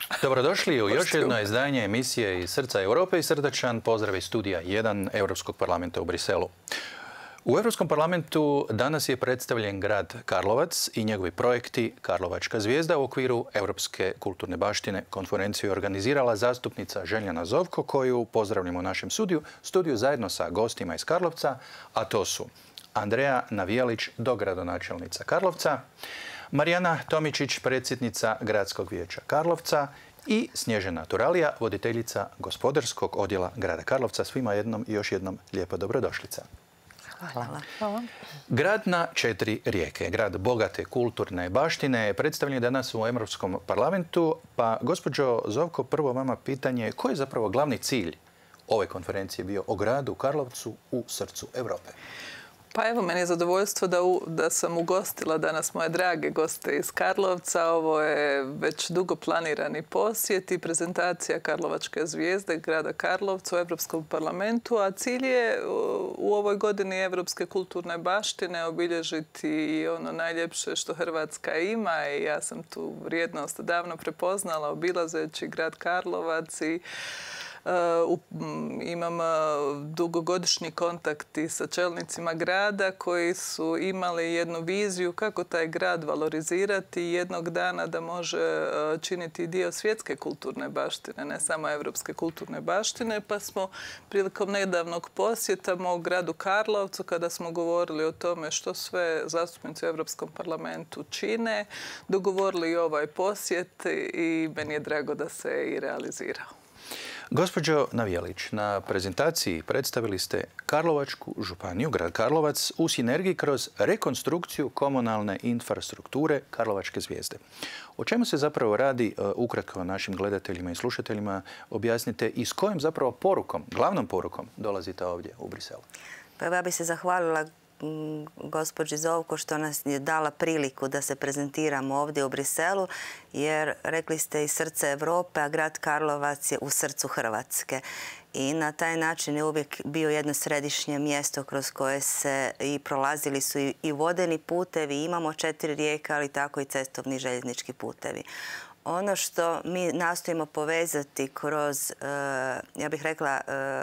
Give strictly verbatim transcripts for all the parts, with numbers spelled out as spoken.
Dobrodošli u još jedno izdanje emisije iz srca Europe i srdačan pozdrav iz studija jedan Europskog parlamenta u Briselu. U Europskom parlamentu danas je predstavljen grad Karlovac i njegovi projekti Karlovačka zvijezda u okviru Europske kulturne baštine. Konferenciju je organizirala zastupnica Željana Zovko, koju pozdravljamo u našem studiju, studiju zajedno sa gostima iz Karlovca, a to su Andreja Navijalić, dogradonačelnica Karlovca, Marijana Tomičić, predsjednica Gradskog vijeća Karlovca i Snježana Turalija, voditeljica gospodarskog odjela grada Karlovca. Svima jednom i još jednom lijepa dobrodošlica. Hvala. Hvala. Grad na četiri rijeke, grad bogate kulturne baštine, predstavljen je danas u Europskom parlamentu. Pa, gospođo Zovko, prvo vama pitanje, koji je zapravo glavni cilj ove konferencije bio o gradu Karlovcu u srcu Europe? Pa evo, meni je zadovoljstvo da, u, da sam ugostila danas moje drage goste iz Karlovca. Ovo je već dugo planirani posjet i prezentacija Karlovačke zvijezde grada Karlovca u Europskom parlamentu, a cilj je u ovoj godini Europske kulturne baštine obilježiti i ono najljepše što Hrvatska ima i ja sam tu vrijednost davno prepoznala obilazeći grad Karlovac i Uh, imam uh, dugogodišnji kontakti sa čelnicima grada koji su imali jednu viziju kako taj grad valorizirati i jednog dana da može uh, činiti dio svjetske kulturne baštine, ne samo evropske kulturne baštine. Pa smo prilikom nedavnog posjeta mog gradu Karlovcu, kada smo govorili o tome što sve zastupnici u Europskom parlamentu čine, dogovorili i ovaj posjet i meni je drago da se i realizirao. Gospođo Navijalić, na prezentaciji predstavili ste Karlovačku županiju, grad Karlovac, u sinergiji kroz rekonstrukciju komunalne infrastrukture Karlovačke zvijezde. O čemu se zapravo radi, ukratko našim gledateljima i slušateljima objasnite i s kojom zapravo porukom, glavnom porukom dolazite ovdje u Briselu? Pa ja bih se zahvalila gospođi Zovko što nas je dala priliku da se prezentiramo ovdje u Briselu, jer rekli ste i srce Europe, a grad Karlovac je u srcu Hrvatske. I na taj način je uvijek bio jedno središnje mjesto kroz koje se i prolazili su i vodeni putevi, imamo četiri rijeke, ali tako i cestovni željeznički putevi. Ono što mi nastojimo povezati kroz, ja bih rekla,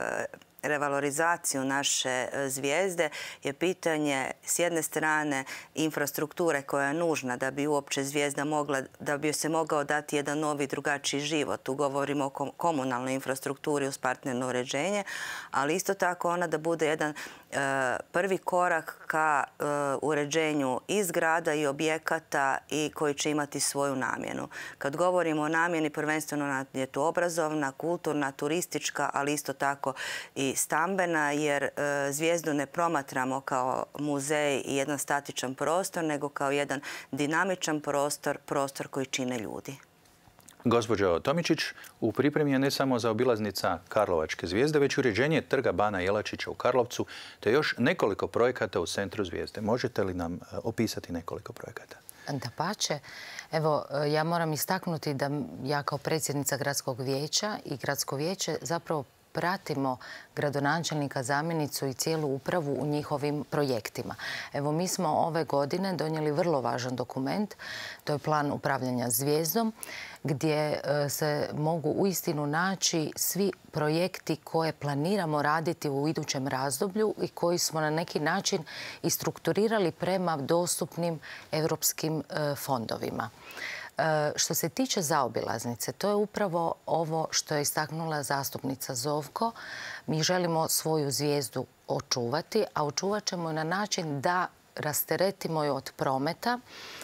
revalorizaciju naše zvijezde je pitanje s jedne strane infrastrukture koja je nužna da bi uopće zvijezda mogla, da bi se mogao dati jedan novi drugačiji život. Tu govorimo o komunalnoj infrastrukturi uz partnerno uređenje, ali isto tako ona da bude jedan prvi korak ka uređenju i zgrada i objekata i koji će imati svoju namjenu. Kad govorimo o namjeni, prvenstveno je to obrazovna, kulturna, turistička, ali isto tako i stambena, jer zvijezdu ne promatramo kao muzej i jedan statičan prostor, nego kao jedan dinamičan prostor, prostor koji čine ljudi. Gospođo Tomičić, u pripremi je ne samo zaobilaznica Karlovačke zvijezde, već uređenje trga Bana Jelačića u Karlovcu, te još nekoliko projekata u centru zvijezde. Možete li nam opisati nekoliko projekata? Dapače. Evo, ja moram istaknuti da ja kao predsjednica Gradskog vijeća i Gradsko vijeće zapravo pratimo gradonačelnika, zamjenicu i cijelu upravu u njihovim projektima. Evo, mi smo ove godine donijeli vrlo važan dokument, to je plan upravljanja zvijezdom, gdje se mogu uistinu naći svi projekti koje planiramo raditi u idućem razdoblju i koji smo na neki način i strukturirali prema dostupnim europskim fondovima. Što se tiče zaobilaznice, to je upravo ovo što je istaknula zastupnica Zovko. Mi želimo svoju zvijezdu očuvati, a očuvat ćemo na način da rasteretimo je od prometa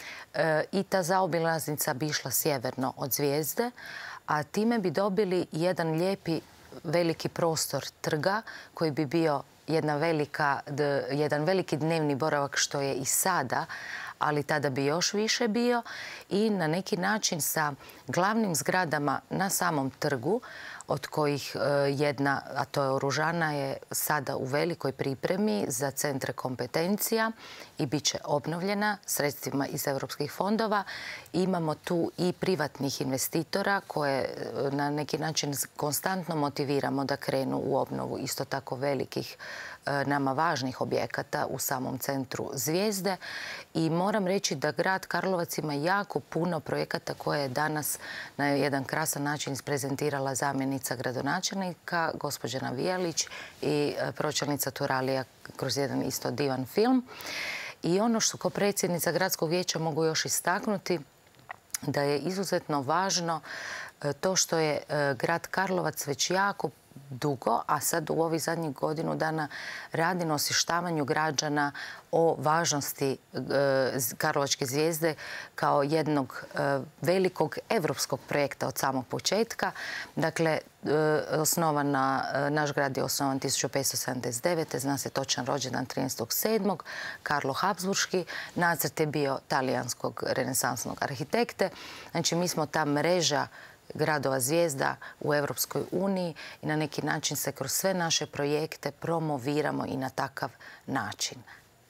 i ta zaobilaznica bi išla sjeverno od zvijezde, a time bi dobili jedan lijepi veliki prostor trga koji bi bio jedna velika, jedan veliki dnevni boravak što je i sada, ali tada bi još više bio i na neki način sa glavnim zgradama na samom trgu, od kojih jedna, a to je Oružana, je sada u velikoj pripremi za centre kompetencija i bit će obnovljena sredstvima iz europskih fondova. Imamo tu i privatnih investitora koje na neki način konstantno motiviramo da krenu u obnovu isto tako velikih nama važnih objekata u samom centru zvijezde I moram reći da grad Karlovac ima jako puno projekata koje je danas na jedan krasan način isprezentirala zamjenica gradonačelnika, gospođa Navijelić i pročelnica Turalija kroz jedan isto divan film. I ono što kao predsjednica gradskog vijeća mogu još istaknuti da je izuzetno važno to što je grad Karlovac već jako dugo, a sad u ovih zadnjih godinu dana radi na osvještavanju građana o važnosti Karlovačke zvijezde kao jednog velikog evropskog projekta od samog početka. Dakle, osnovana, naš grad je osnovan tisuću petsto sedamdeset devete. Zna se točan rođendan trinaestog sedmog Karlo Habsburški. Nacrt je bio talijanskog renesansnog arhitekte. Znači, mi smo ta mreža gradova zvijezda u Europskoj uniji i na neki način se kroz sve naše projekte promoviramo i na takav način.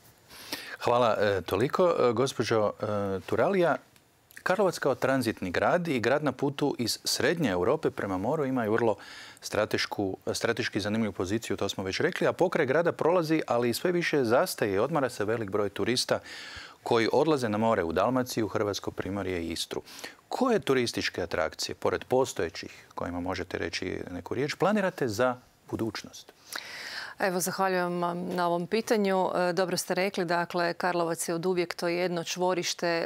Hvala toliko. Gospođo Turalija, Karlovac kao tranzitni grad i grad na putu iz srednje Europe prema moru ima i vrlo strateški zanimljivu poziciju, to smo već rekli, a pokraj grada prolazi, ali i sve više zastaje i odmara se velik broj turista koji odlaze na more u Dalmaciju, Hrvatsko primorje i Istru. Koje turističke atrakcije, pored postojećih, kojima možete reći neku riječ, planirate za budućnost? Evo, zahvaljujem vam na ovom pitanju. Dobro ste rekli, dakle, Karlovac je oduvijek to jedno čvorište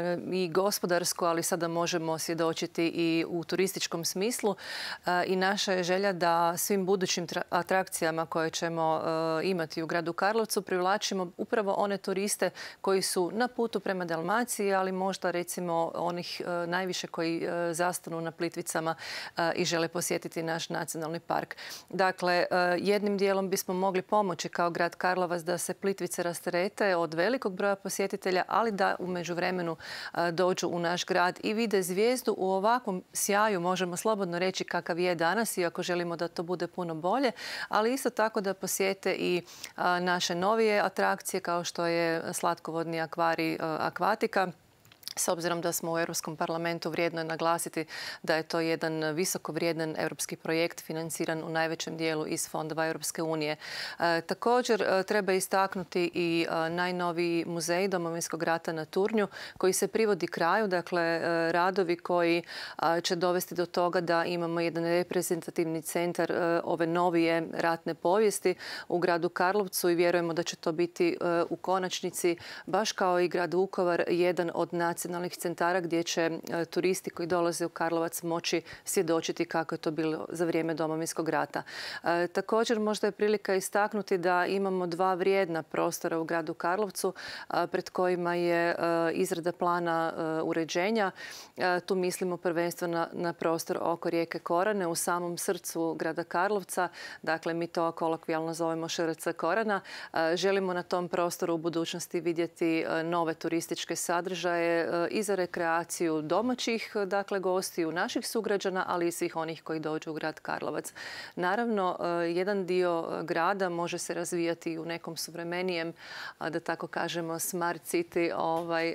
i gospodarsko, ali sada možemo svjedočiti i u turističkom smislu. I naša je želja da svim budućim atrakcijama koje ćemo imati u gradu Karlovcu privlačimo upravo one turiste koji su na putu prema Dalmaciji, ali možda recimo onih najviše koji zastanu na Plitvicama i žele posjetiti naš nacionalni park. Dakle, jednim dijelom bi smo mogli pomoći kao grad Karlovac da se Plitvice rasterete od velikog broja posjetitelja, ali da u međuvremenu dođu u naš grad i vide zvijezdu u ovakvom sjaju, možemo slobodno reći kakav je danas, iako želimo da to bude puno bolje, ali isto tako da posjete i naše novije atrakcije kao što je slatkovodni akvarij Akvatika. S obzirom da smo u Europskom parlamentu, vrijedno je naglasiti da je to jedan visoko vrijedan europski projekt financiran u najvećem dijelu iz fondova Europske unije. E, također treba istaknuti i najnoviji muzej Domovinskog rata na Turnju koji se privodi kraju, dakle radovi koji će dovesti do toga da imamo jedan reprezentativni centar ove novije ratne povijesti u gradu Karlovcu i vjerujemo da će to biti u konačnici, baš kao i grad Vukovar, jedan od nacionalnih nacionalnih centara gdje će turisti koji dolaze u Karlovac moći svjedočiti kako je to bilo za vrijeme Domovinskog rata. E, također možda je prilika istaknuti da imamo dva vrijedna prostora u gradu Karlovcu a, pred kojima je a, izrada plana a, uređenja. A, tu mislimo prvenstveno na, na prostor oko rijeke Korane u samom srcu grada Karlovca. Dakle, mi to kolokvijalno zovemo Š R C Korana. A, želimo na tom prostoru u budućnosti vidjeti a, nove turističke sadržaje a, i za rekreaciju domaćih dakle, gostiju, naših sugrađana, ali i svih onih koji dođu u grad Karlovac. Naravno, jedan dio grada može se razvijati u nekom suvremenijem, da tako kažemo, smart city ovaj,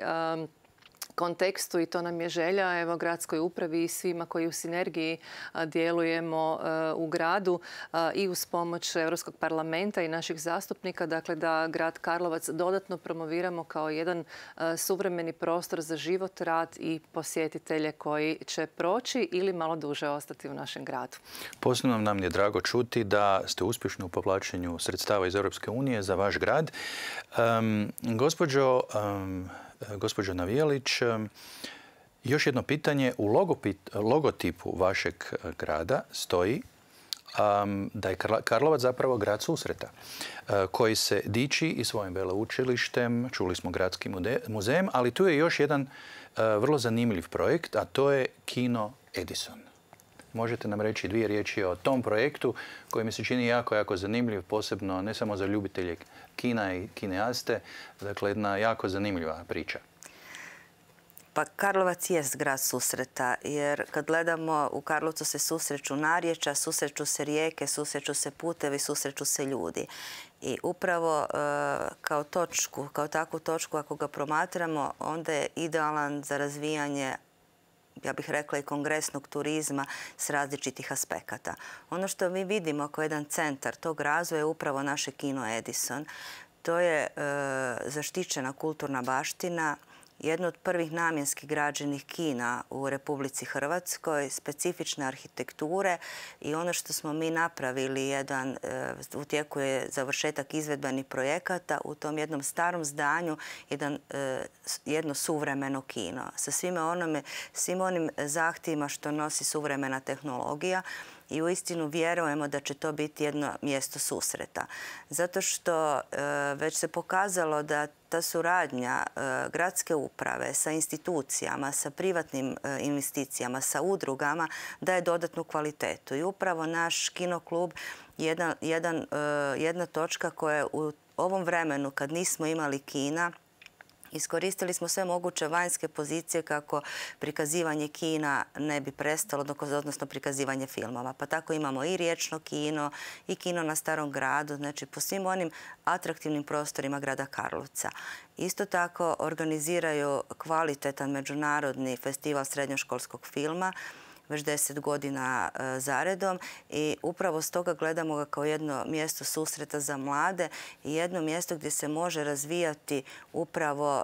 kontekstu i to nam je želja evo gradskoj upravi i svima koji u sinergiji djelujemo u gradu i uz pomoć Europskog parlamenta i naših zastupnika, dakle da grad Karlovac dodatno promoviramo kao jedan suvremeni prostor za život, rad i posjetitelje koji će proći ili malo duže ostati u našem gradu. Posebno nam je drago čuti da ste uspješni u povlačenju sredstava iz Europske unije za vaš grad. Um, gospođo um, Gospođo Navijelić, još jedno pitanje. U logotipu vašeg grada stoji um, da je Karlovac zapravo grad susreta uh, koji se diči i svojim veleučilištem, čuli smo gradskim muzejem, ali tu je još jedan uh, vrlo zanimljiv projekt, a to je Kino Edison. Možete nam reći dvije riječi o tom projektu koji mi se čini jako, jako zanimljiv, posebno ne samo za ljubitelje kina i kineaste, dakle jedna jako zanimljiva priča. Pa Karlovac jest grad susreta, jer kad gledamo u Karlovcu se susreću narječja, susreću se rijeke, susreću se putevi, susreću se ljudi. I upravo kao točku, kao takvu točku ako ga promatramo, onda je idealan za razvijanje, ja bih rekla, i kongresnog turizma s različitih aspekata. Ono što mi vidimo kao jedan centar tog razvoja je upravo naše Kino Edison. To je zaštićena kulturna baština, jedno od prvih namjenskih građenih kina u Republici Hrvatskoj, specifične arhitekture i ono što smo mi napravili, jedan, u tijeku je završetak izvedbenih projekata u tom jednom starom zdanju, jedan, jedno suvremeno kino sa svime onome, svim onim zahtjevima što nosi suvremena tehnologija. I uistinu vjerujemo da će to biti jedno mjesto susreta. Zato što već se pokazalo da ta suradnja gradske uprave sa institucijama, sa privatnim investicijama, sa udrugama daje dodatnu kvalitetu. I upravo naš kinoklub je jedan, jedna točka koja je u ovom vremenu kad nismo imali kina, iskoristili smo sve moguće vanjske pozicije kako prikazivanje kina ne bi prestalo, odnosno prikazivanje filmova. Pa tako imamo i riječno kino i kino na Starom gradu, znači po svim onim atraktivnim prostorima grada Karlovca. Isto tako organiziraju kvalitetan međunarodni festival srednjoškolskog filma već deset godina zaredom i upravo stoga gledamo ga kao jedno mjesto susreta za mlade i jedno mjesto gdje se može razvijati upravo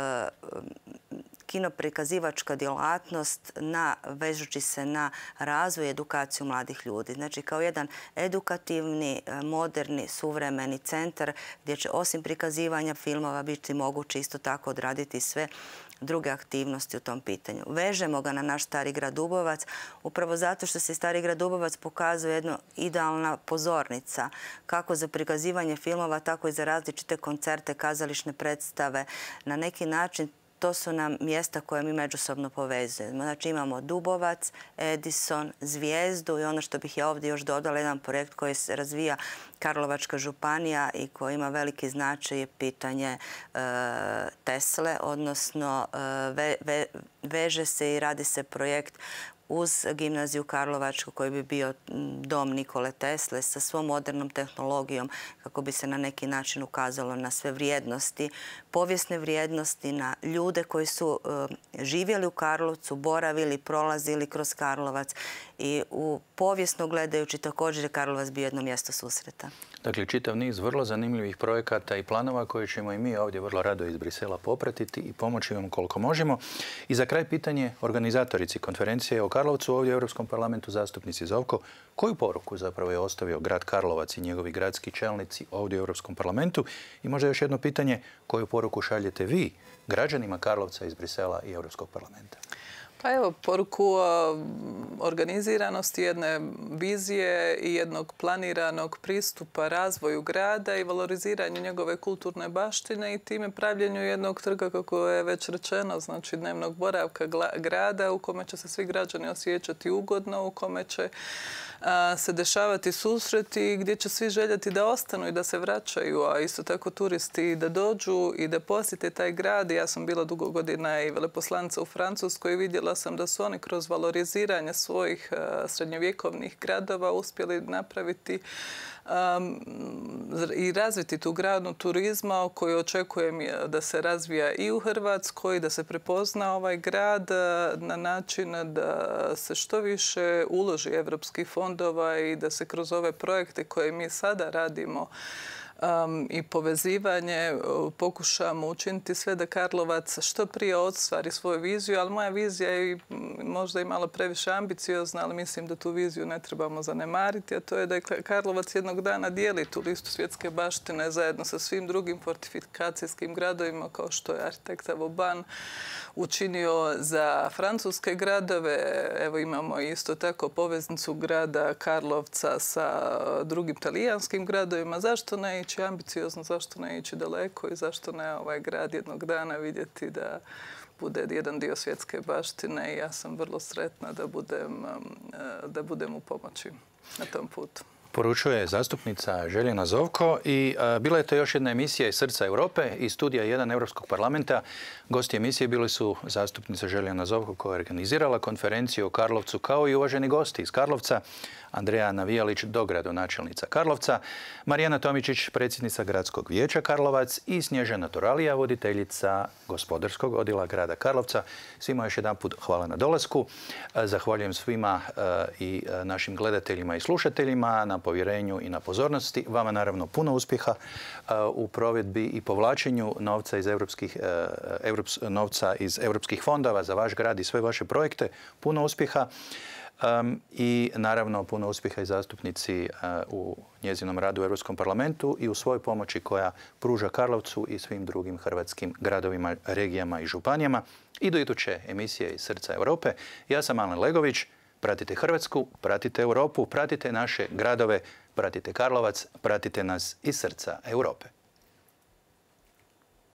kinoprikazivačka djelatnost na, vežući se na razvoj i edukaciju mladih ljudi. Znači kao jedan edukativni, moderni, suvremeni centar gdje će osim prikazivanja filmova biti moguće isto tako odraditi sve druge aktivnosti u tom pitanju. Vežemo ga na naš Stari grad Dubovac upravo zato što se Stari grad Dubovac pokazuje jedna idealna pozornica kako za prikazivanje filmova, tako i za različite koncerte, kazališne predstave. Na neki način to su nam mjesta koje mi međusobno povezujemo. Znači imamo Dubovac, Edison, Zvijezdu i ono što bih ja ovdje još dodala, jedan projekt koji se razvija Karlovačka županija i koji ima veliki značaj je pitanje e, Tesle, odnosno e, ve, ve, veže se i radi se projekt uz gimnaziju Karlovačku koji bi bio dom Nikole Tesle sa svom modernom tehnologijom kako bi se na neki način ukazalo na sve vrijednosti, povijesne vrijednosti, na ljude koji su uh, živjeli u Karlovcu, boravili, prolazili kroz Karlovac i u povijesno gledajući također je Karlovac bio jedno mjesto susreta. Dakle, čitav niz vrlo zanimljivih projekata i planova koje ćemo i mi ovdje vrlo rado iz Brisela popratiti i pomoći vam koliko možemo. I za kraj pitanje organizatorici konferencije o Karlovcu ovdje u Europskom parlamentu, zastupnici Zovko. Koju poruku zapravo je ostavio grad Karlovac i njegovi gradski čelnici ovdje u Europskom parlamentu? I možda još jedno pitanje, koju poruku šaljete vi građanima Karlovca iz Brisela i Europskog parlamenta? Pa evo, poruku organiziranosti, jedne vizije i jednog planiranog pristupa razvoju grada i valoriziranju njegove kulturne baštine i time pravljenju jednog trga, kako je već rečeno, znači dnevnog boravka grada u kome će se svi građani osjećati ugodno, u kome će se dešavati susreti gdje će svi željeti da ostanu i da se vraćaju, a isto tako turisti da dođu i da posjete taj grad. Ja sam bila dugo godina i veleposlanica u Francuskoj i vidjela sam da su oni kroz valoriziranje svojih srednjovjekovnih gradova uspjeli napraviti Um, i razviti tu granu turizma koju očekujem da se razvija i u Hrvatskoj, da se prepozna ovaj grad na način da se što više uloži evropskih fondova i da se kroz ove projekte koje mi sada radimo Um, i povezivanje pokušamo učiniti sve da Karlovac što prije ostvari svoju viziju, ali moja vizija je možda i malo previše ambiciozna, ali mislim da tu viziju ne trebamo zanemariti, a to je da Karlovac jednog dana dijeli tu listu svjetske baštine zajedno sa svim drugim fortifikacijskim gradovima kao što je arhitekta Vauban učinio za francuske gradove. Evo imamo isto tako poveznicu grada Karlovca sa drugim talijanskim gradovima. Zašto ne ići ambiciozno, zašto ne ići daleko i zašto ne ovaj grad jednog dana vidjeti da bude jedan dio svjetske baštine i ja sam vrlo sretna da budem, da budem u pomoći na tom putu. Poručuje zastupnica Željana Zovko i a, bila je to još jedna emisija iz Srca Europe i studija jedan Europskog parlamenta. Gosti emisije bili su zastupnica Željana Zovko koja je organizirala konferenciju o Karlovcu kao i uvaženi gosti iz Karlovca. Andreja Navijalić, dogradonačelnica Karlovca, Marijana Tomičić, predsjednica Gradskog vijeća Karlovac i Snježana Toralija, voditeljica gospodarskog odjela grada Karlovca. Svima još jedan put hvala na dolasku. Zahvaljujem svima i našim gledateljima i slušateljima na povjerenju i na pozornosti. Vama naravno puno uspjeha u provedbi i povlačenju novca iz europskih, novca iz europskih fondova za vaš grad i sve vaše projekte. Puno uspjeha. Um, I naravno puno uspjeha i zastupnici uh, u njezinom radu u Europskom parlamentu i u svojoj pomoći koja pruža Karlovcu i svim drugim hrvatskim gradovima, regijama i županijama. I do iduće emisije iz Srca Europe. Ja sam Alen Legović. Pratite Hrvatsku, pratite Europu, pratite naše gradove, pratite Karlovac, pratite nas iz Srca Europe.